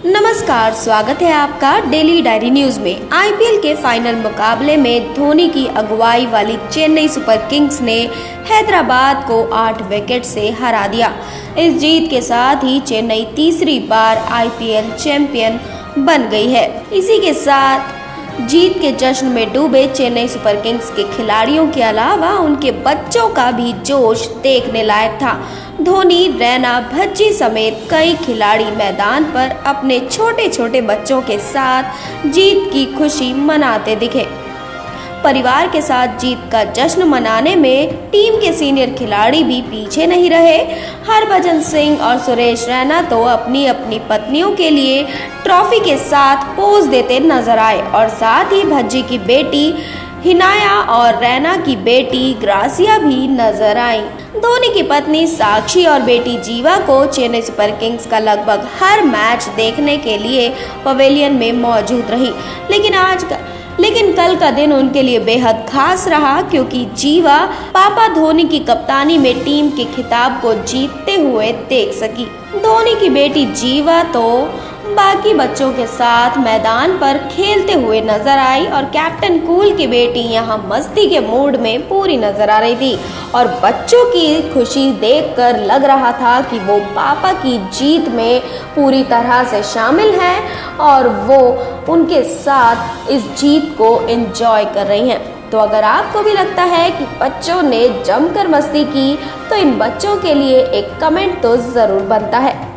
नमस्कार, स्वागत है आपका डेली डायरी न्यूज में। आईपीएल के फाइनल मुकाबले में धोनी की अगुवाई वाली चेन्नई सुपर किंग्स ने हैदराबाद को 8 विकेट से हरा दिया। इस जीत के साथ ही चेन्नई तीसरी बार आईपीएल चैंपियन बन गई है। इसी के साथ जीत के जश्न में डूबे चेन्नई सुपर किंग्स के खिलाड़ियों के अलावा उनके बच्चों का भी जोश देखने लायक था। धोनी, रैना, भज्जी समेत कई खिलाड़ी मैदान पर अपने छोटे छोटे बच्चों के साथ जीत की खुशी मनाते दिखे। परिवार के साथ जीत का जश्न मनाने में टीम के सीनियर खिलाड़ी भी पीछे नहीं रहे। हरभजन सिंह और सुरेश रैना तो अपनी अपनी पत्नियों के लिए ट्रॉफी के साथ पोज देते नजर आए और साथ ही भज्जी की बेटी हिनाया और रैना की बेटी ग्रासिया भी नजर आई। धोनी की पत्नी साक्षी और बेटी जीवा को चेन्नई सुपर किंग्स का लगभग हर मैच देखने के लिए पवेलियन में मौजूद रही। लेकिन कल का दिन उनके लिए बेहद खास रहा, क्योंकि जीवा पापा धोनी की कप्तानी में टीम के खिताब को जीतते हुए देख सकी। धोनी की बेटी जीवा तो बाकी बच्चों के साथ मैदान पर खेलते हुए नजर आई और कैप्टन कूल की बेटी यहाँ मस्ती के मूड में पूरी नजर आ रही थी और बच्चों की खुशी देखकर लग रहा था कि वो पापा की जीत में पूरी तरह से शामिल हैं और वो उनके साथ इस जीत को एंजॉय कर रही हैं। तो अगर आपको भी लगता है कि बच्चों ने जमकर मस्ती की तो इन बच्चों के लिए एक कमेंट तो जरूर बनता है।